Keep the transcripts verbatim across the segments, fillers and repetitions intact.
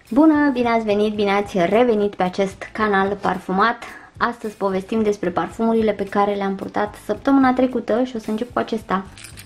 Bună, bine ați venit, bine ați revenit pe acest canal parfumat. Astăzi povestim despre parfumurile pe care le-am purtat săptămâna trecută și o să încep cu acesta.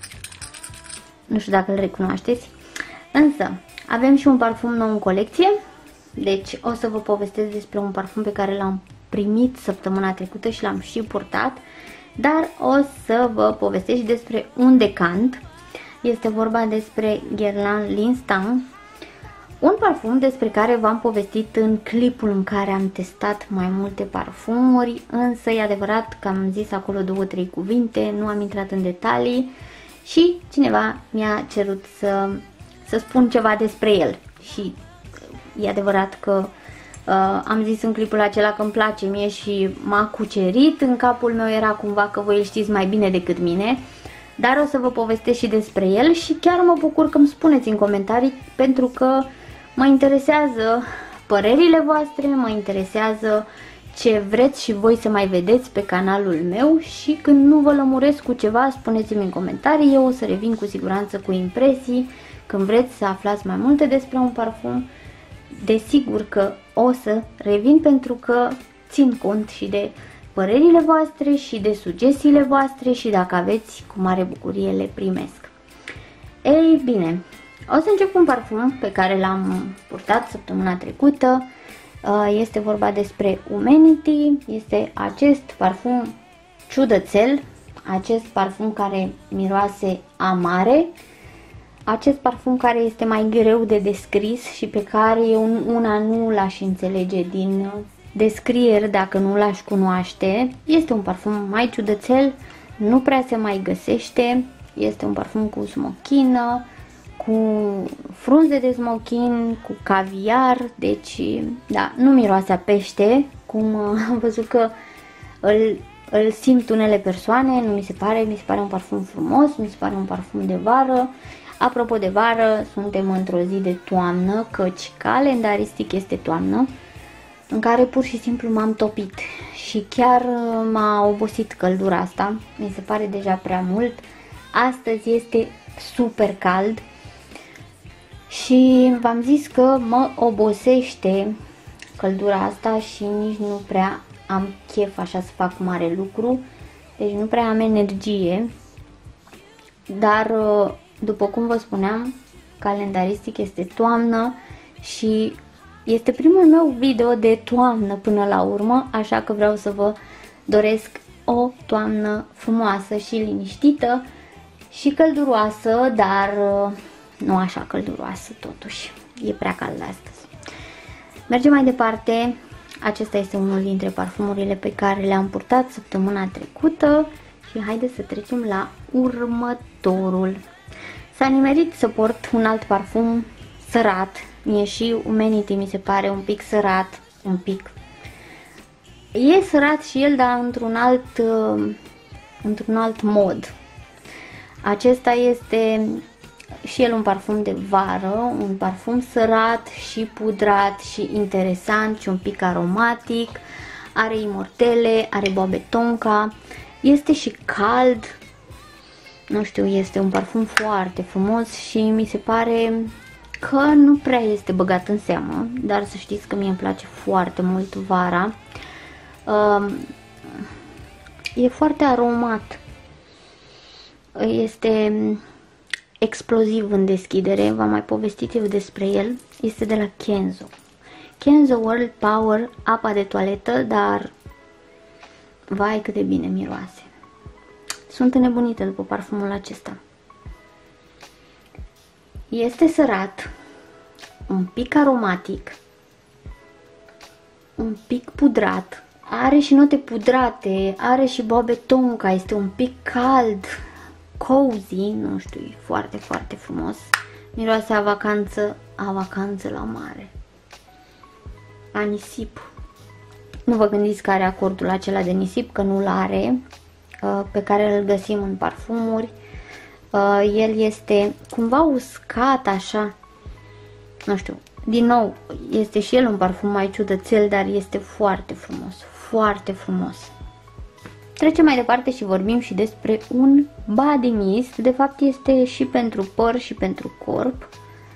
Nu știu dacă îl recunoașteți. Însă, avem și un parfum nou în colecție. Deci o să vă povestesc despre un parfum pe care l-am primit săptămâna trecută și l-am și purtat. Dar o să vă povestesc și despre un decant. Este vorba despre Guerlain L'Instant. Un parfum despre care v-am povestit în clipul în care am testat mai multe parfumuri, însă e adevărat că am zis acolo două, trei cuvinte, nu am intrat în detalii și cineva mi-a cerut să, să spun ceva despre el. Și e adevărat că uh, am zis în clipul acela că îmi place mie și m-a cucerit, în capul meu era cumva că voi îl știți mai bine decât mine. Dar o să vă povestesc și despre el și chiar mă bucur că îmi spuneți în comentarii, pentru că mă interesează părerile voastre, mă interesează ce vreți și voi să mai vedeți pe canalul meu și când nu vă lămuresc cu ceva, spuneți-mi în comentarii, eu o să revin cu siguranță cu impresii. Când vreți să aflați mai multe despre un parfum, desigur că o să revin, pentru că țin cont și de părerile voastre și de sugestiile voastre și dacă aveți, cu mare bucurie le primesc. Ei bine, o să încep cu un parfum pe care l-am purtat săptămâna trecută. Este vorba despre Humanity. Este acest parfum ciudățel, acest parfum care miroase amare, acest parfum care este mai greu de descris și pe care eu una nu l-aș înțelege din descrieri dacă nu l-aș cunoaște. Este un parfum mai ciudățel, nu prea se mai găsește. Este un parfum cu smochină, cu frunze de smochin, cu caviar, deci da, nu miroase a pește, cum am văzut că îl, îl simt unele persoane. Nu mi se pare, mi se pare un parfum frumos, mi se pare un parfum de vară. Apropo de vară, suntem într-o zi de toamnă, căci calendaristic este toamnă, în care pur și simplu m-am topit și chiar m-a obosit căldura asta, mi se pare deja prea mult. Astăzi este super cald și v-am zis că mă obosește căldura asta și nici nu prea am chef așa să fac mare lucru, deci nu prea am energie. Dar după cum vă spuneam, calendaristic este toamnă și este primul meu video de toamnă până la urmă, așa că vreau să vă doresc o toamnă frumoasă și liniștită și călduroasă, dar nu așa călduroasă totuși, e prea cald astăzi. Mergem mai departe. Acesta este unul dintre parfumurile pe care le-am purtat săptămâna trecută și haideți să trecem la următorul. S-a nimerit să port un alt parfum sărat. Mie și Humanity mi se pare un pic sărat, un pic. E sărat și el, dar într-un alt, într-un alt mod. Acesta este și el un parfum de vară, un parfum sărat și pudrat și interesant și un pic aromatic. Are imortele, are boabe tonka, este și cald. Nu știu, este un parfum foarte frumos și mi se pare că nu prea este băgat în seamă, dar să știți că mie îmi place foarte mult vara. E foarte aromat, este exploziv în deschidere, v-am mai povestit eu despre el. Este de la Kenzo. Kenzo World Power, apa de toaletă, dar vai cât de bine miroase. Sunt înnebunită după parfumul acesta. Este sărat, un pic aromatic, un pic pudrat, are și note pudrate, are și boabe tonka, este un pic cald, cozy, nu știu, e foarte, foarte frumos. Miroase a vacanță, a vacanță la mare, a nisip. Nu vă gândiți că are acordul acela de nisip, că nu-l are, pe care îl găsim în parfumuri. El este cumva uscat așa, nu știu, din nou, este și el un parfum mai ciudățel, dar este foarte frumos, foarte frumos. Trecem mai departe și vorbim și despre un body mist. De fapt este și pentru păr și pentru corp.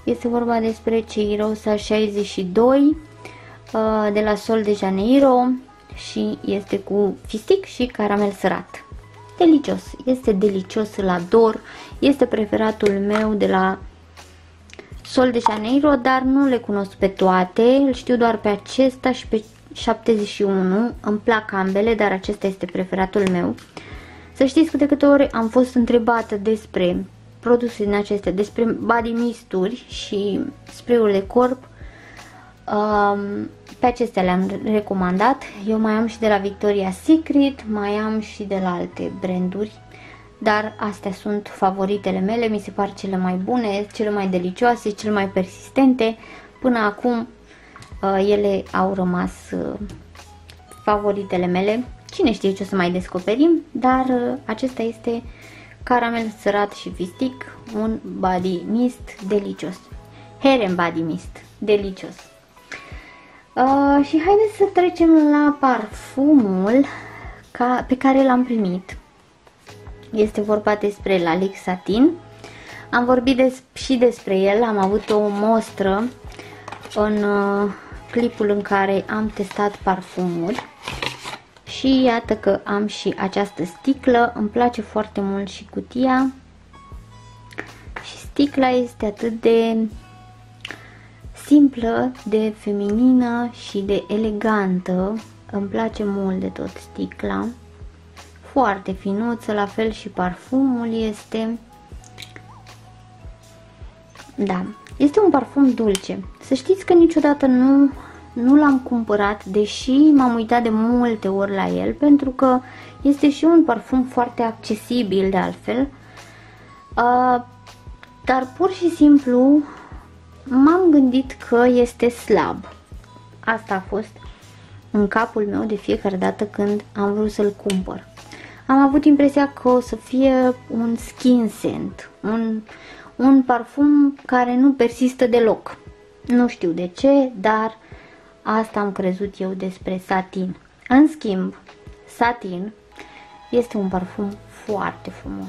Este vorba despre Cheirosa șaizeci și doi de la Sol de Janeiro și este cu fistic și caramel sărat. Delicios, este delicios, îl ador, este preferatul meu de la Sol de Janeiro, dar nu le cunosc pe toate, îl știu doar pe acesta și pe șaptezeci și unu, îmi plac ambele, dar acesta este preferatul meu. Să știți că de câte ori am fost întrebată despre produse din acestea, despre body mist-uri și spray-uri de corp, um, pe acestea le-am recomandat. Eu mai am și de la Victoria's Secret, mai am și de la alte branduri, dar astea sunt favoritele mele, mi se par cele mai bune, cele mai delicioase, cele mai persistente. Până acum uh, ele au rămas uh, favoritele mele. Cine știe ce o să mai descoperim, dar uh, acesta este caramel sărat și fistic, un body mist delicios. Hair and body mist, delicios. Uh, și haideți să trecem la parfumul ca, pe care l-am primit. Este vorba despre Lalique Satin. Am vorbit des, și despre el, am avut o mostră în uh, clipul în care am testat parfumuri. Și iată că am și această sticlă, îmi place foarte mult și cutia. Și sticla este atât de simplă, de feminină și de elegantă. Îmi place mult de tot sticla. Foarte finuță, la fel și parfumul este. Da, este un parfum dulce. Să știți că niciodată nu, nu l-am cumpărat, deși m-am uitat de multe ori la el, pentru că este și un parfum foarte accesibil de altfel. Uh, dar pur și simplu m-am gândit că este slab. Asta a fost în capul meu de fiecare dată când am vrut să-l cumpăr. Am avut impresia că o să fie un skin scent, un, un parfum care nu persistă deloc. Nu știu de ce, dar asta am crezut eu despre Satin. În schimb, Satin este un parfum foarte frumos.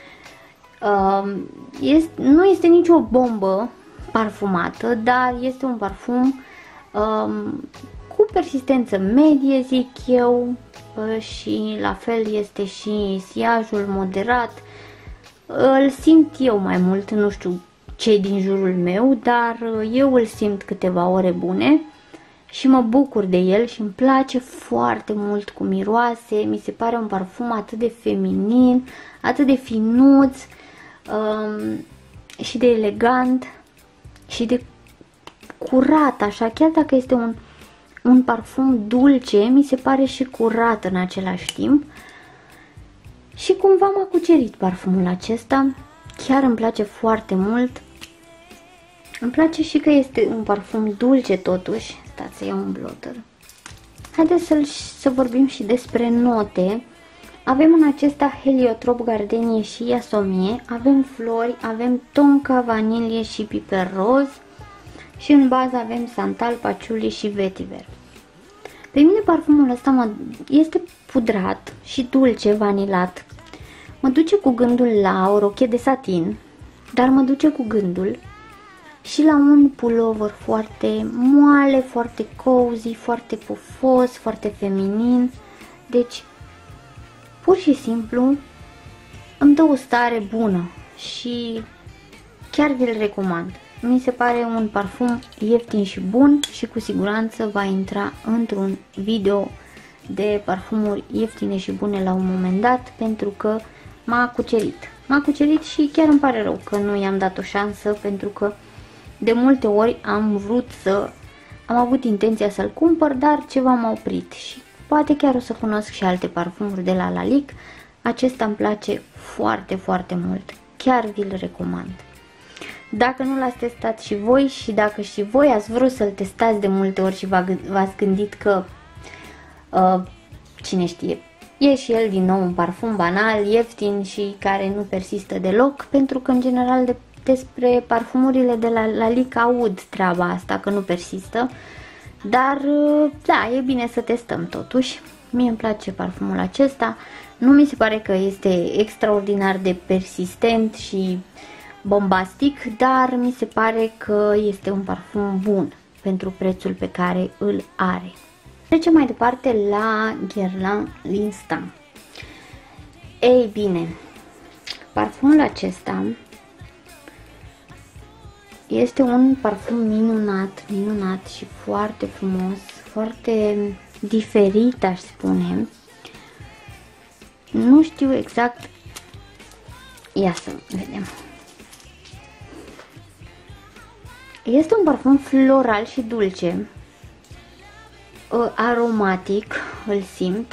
Uh, este, nu este nicio bombă parfumată, dar este un parfum uh, cu persistență medie, zic eu, și la fel este și siajul moderat. Îl simt eu mai mult, nu știu cei din jurul meu, dar eu îl simt câteva ore bune și mă bucur de el și îmi place foarte mult cum miroase. Mi se pare un parfum atât de feminin, atât de finuț um, și de elegant și de curat, așa, chiar dacă este un un parfum dulce, mi se pare și curat în același timp. Și cumva m-a cucerit parfumul acesta. Chiar îmi place foarte mult. Îmi place și că este un parfum dulce totuși. Stați să iau un blotter. Haideți să, să vorbim și despre note. Avem în acesta heliotrop, gardenie și iasomie. Avem flori, avem tonka, vanilie și piper roz. Și în bază avem santal, paciuli și vetiver. Pe mine parfumul ăsta mă, este pudrat și dulce, vanilat. Mă duce cu gândul la o rochie de satin, dar mă duce cu gândul și la un pulover foarte moale, foarte cozy, foarte pufos, foarte feminin. Deci, pur și simplu, îmi dă o stare bună și chiar vi-l recomand. Mi se pare un parfum ieftin și bun și cu siguranță va intra într-un video de parfumuri ieftine și bune la un moment dat, pentru că m-a cucerit. M-a cucerit și chiar îmi pare rău că nu i-am dat o șansă, pentru că de multe ori am vrut să... am avut intenția să-l cumpăr, dar ceva m-a oprit și poate chiar o să cunosc și alte parfumuri de la Lalique. Acesta îmi place foarte, foarte mult. Chiar vi-l recomand. Dacă nu l-ați testat și voi și dacă și voi ați vrut să-l testați de multe ori și v-ați gândit că, uh, cine știe, e și el din nou un parfum banal, ieftin și care nu persistă deloc, pentru că în general de, despre parfumurile de la Lalique aud treaba asta, că nu persistă, dar uh, da, e bine să testăm totuși. Mie îmi place parfumul acesta, nu mi se pare că este extraordinar de persistent și bombastic, dar mi se pare că este un parfum bun pentru prețul pe care îl are. Trecem mai departe la Guerlain L'Instant. Ei bine, parfumul acesta este un parfum minunat, minunat și foarte frumos, foarte diferit, aș spune. Nu știu exact. Ia să vedem. Este un parfum floral și dulce, aromatic, îl simt,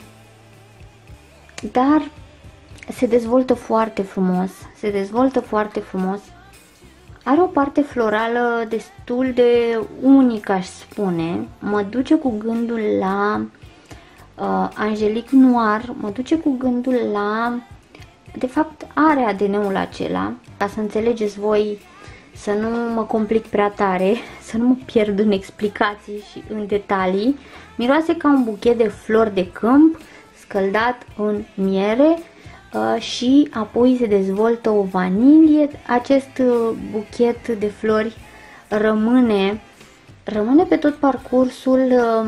dar se dezvoltă foarte frumos, se dezvoltă foarte frumos. Are o parte florală destul de unică, aș spune. Mă duce cu gândul la uh, Angelique Noir, mă duce cu gândul la... De fapt, are A D N-ul acela, ca să înțelegeți voi, să nu mă complic prea tare, să nu mă pierd în explicații și în detalii. Miroase ca un buchet de flori de câmp scăldat în miere uh, și apoi se dezvoltă o vanilie. Acest uh, buchet de flori rămâne, rămâne pe tot parcursul uh,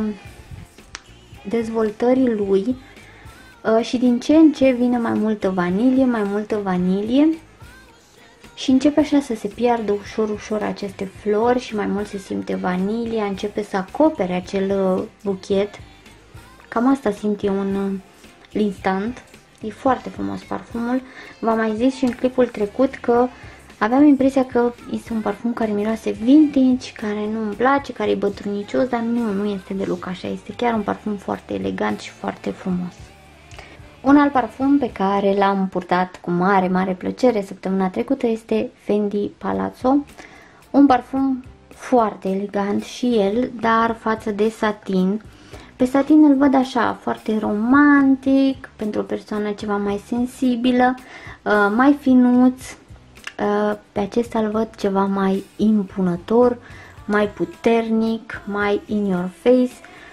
dezvoltării lui uh, și din ce în ce vine mai multă vanilie, mai multă vanilie. Și începe așa să se piardă ușor, ușor aceste flori și mai mult se simte vanilia, începe să acopere acel buchet. Cam asta simt eu în L'Instant. E foarte frumos parfumul. V-am mai zis și în clipul trecut că aveam impresia că este un parfum care miroase vintage, care nu îmi place, care e bătrânicios, dar nu, nu este deloc așa. Este chiar un parfum foarte elegant și foarte frumos. Un alt parfum pe care l-am purtat cu mare, mare plăcere săptămâna trecută este Fendi Palazzo. Un parfum foarte elegant și el, dar față de satin. Pe satin îl văd așa, foarte romantic, pentru o persoană ceva mai sensibilă, mai finuț. Pe acesta îl văd ceva mai impunător, mai puternic, mai in your face.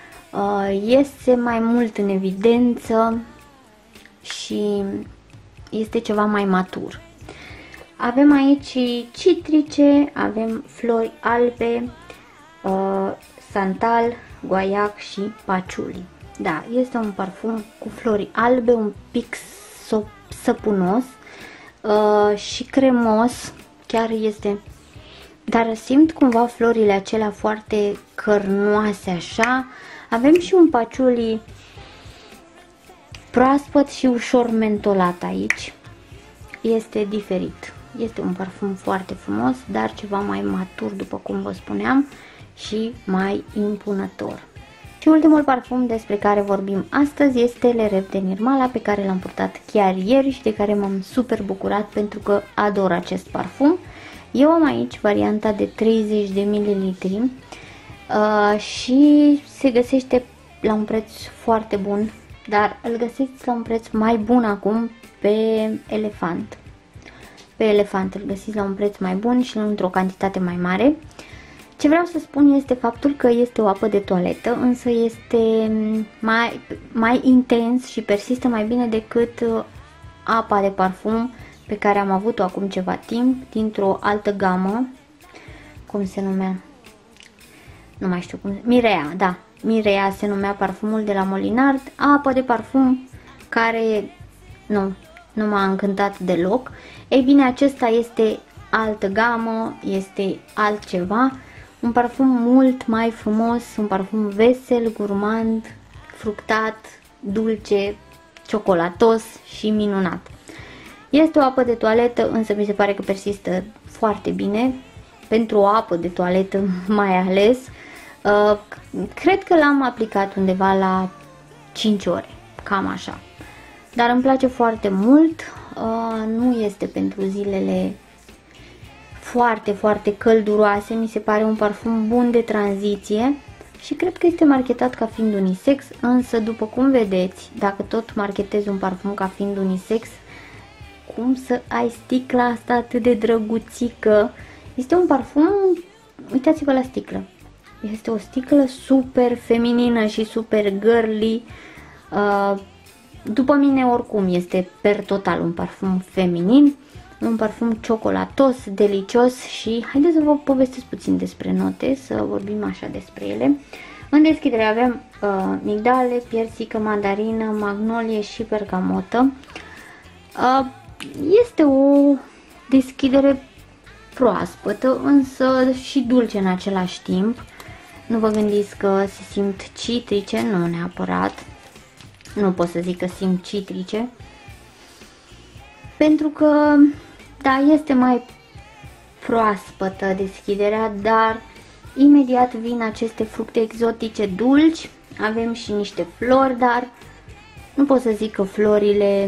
Iese mai mult în evidență și este ceva mai matur. Avem aici citrice, avem flori albe, uh, santal, guaiac și paciuli. Da, este un parfum cu flori albe, un pic săpunos uh, și cremos, chiar este, dar simt cumva florile acelea foarte cărnoase așa. Avem și un paciuli proaspăt și ușor mentolat aici. Este diferit. Este un parfum foarte frumos, dar ceva mai matur, după cum vă spuneam, și mai impunător. Și ultimul parfum despre care vorbim astăzi este Le Rêve de Nirmala, pe care l-am purtat chiar ieri și de care m-am super bucurat pentru că ador acest parfum. Eu am aici varianta de treizeci de mililitri uh, și se găsește la un preț foarte bun, dar îl găsiți la un preț mai bun acum pe Elefant. Pe Elefant îl găsiți la un preț mai bun și într-o cantitate mai mare. Ce vreau să spun este faptul că este o apă de toaletă, însă este mai, mai intens și persistă mai bine decât apa de parfum pe care am avut-o acum ceva timp, dintr-o altă gamă. Cum se numea? Nu mai știu cum. Mirea, da. Mirea se numea parfumul de la Molinard. Apă de parfum care nu, nu m-a încântat deloc. Ei bine, acesta este altă gamă, este altceva. Un parfum mult mai frumos, un parfum vesel, gurmand, fructat, dulce, ciocolatos și minunat. Este o apă de toaletă, însă mi se pare că persistă foarte bine, pentru o apă de toaletă mai ales. Uh, cred că l-am aplicat undeva la cinci ore, cam așa. Dar îmi place foarte mult, uh, nu este pentru zilele foarte, foarte călduroase, mi se pare un parfum bun de tranziție și cred că este marketat ca fiind unisex, însă după cum vedeți, dacă tot marketezi un parfum ca fiind unisex, cum să ai sticla asta atât de drăguțică? Este un parfum, uitați-vă la sticlă, este o sticlă super feminină și super girly. După mine oricum este per total un parfum feminin. un parfum ciocolatos, delicios și haideți să vă povestesc puțin despre note, să vorbim așa despre ele. În deschidere avem uh, migdale, piersică, mandarină, magnolie și bergamotă. Uh, este o deschidere proaspătă, însă și dulce în același timp. Nu vă gândiți că se simt citrice, nu neapărat. Nu pot să zic că simt citrice. Pentru că, da, este mai proaspătă deschiderea, dar imediat vin aceste fructe exotice dulci. Avem și niște flori, dar nu pot să zic că florile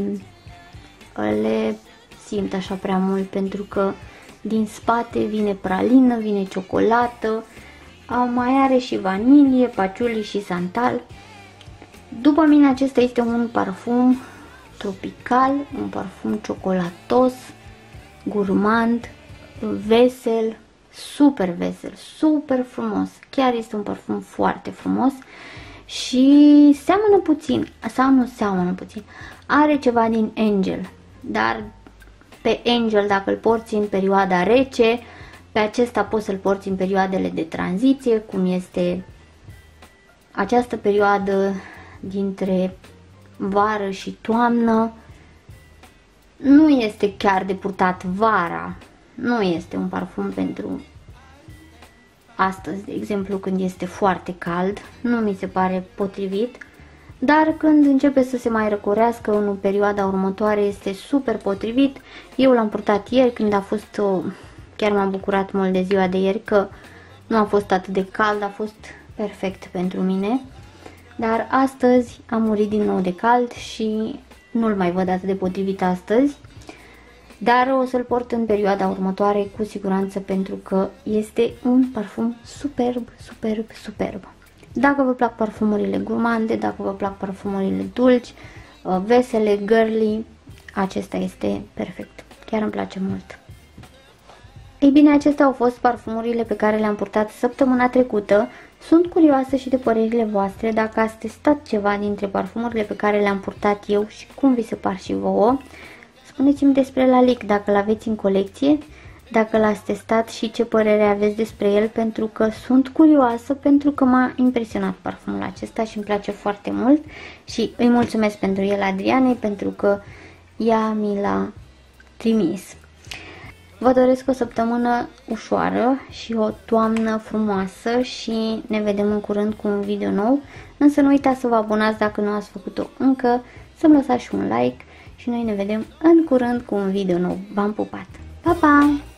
le simt așa prea mult, pentru că din spate vine pralină, vine ciocolată, mai are și vanilie, paciuli și santal. După mine acesta este un parfum tropical, un parfum ciocolatos, gurmand, vesel, super vesel, super frumos. Chiar este un parfum foarte frumos și seamănă puțin, sau nu seamănă puțin, are ceva din Angel, dar pe Angel dacă îl porți în perioada rece, pe acesta poți să-l porți în perioadele de tranziție, cum este această perioadă dintre vară și toamnă. Nu este chiar de purtat vara, nu este un parfum pentru astăzi, de exemplu, când este foarte cald, nu mi se pare potrivit, dar când începe să se mai răcorească în perioada următoare este super potrivit. Eu l-am purtat ieri când a fost, o... chiar m-am bucurat mult de ziua de ieri că nu a fost atât de cald, a fost perfect pentru mine. Dar astăzi am murit din nou de cald și nu-l mai văd atât de potrivit astăzi. Dar o să-l port în perioada următoare cu siguranță, pentru că este un parfum superb, superb, superb. Dacă vă plac parfumurile gurmande, dacă vă plac parfumurile dulci, vesele, girly, acesta este perfect. Chiar îmi place mult. Ei bine, acestea au fost parfumurile pe care le-am purtat săptămâna trecută. Sunt curioasă și de părerile voastre, dacă ați testat ceva dintre parfumurile pe care le-am purtat eu și cum vi se par și vouă. Spuneți-mi despre Lalique dacă l-aveți în colecție, dacă l-ați testat și ce părere aveți despre el, pentru că sunt curioasă, pentru că m-a impresionat parfumul acesta și îmi place foarte mult și îi mulțumesc pentru el Adrianei, pentru că ea mi l-a trimis. Vă doresc o săptămână ușoară și o toamnă frumoasă și ne vedem în curând cu un video nou, însă nu uitați să vă abonați dacă nu ați făcut-o încă, să-mi lăsați și un like și noi ne vedem în curând cu un video nou. V-am pupat! Pa, pa!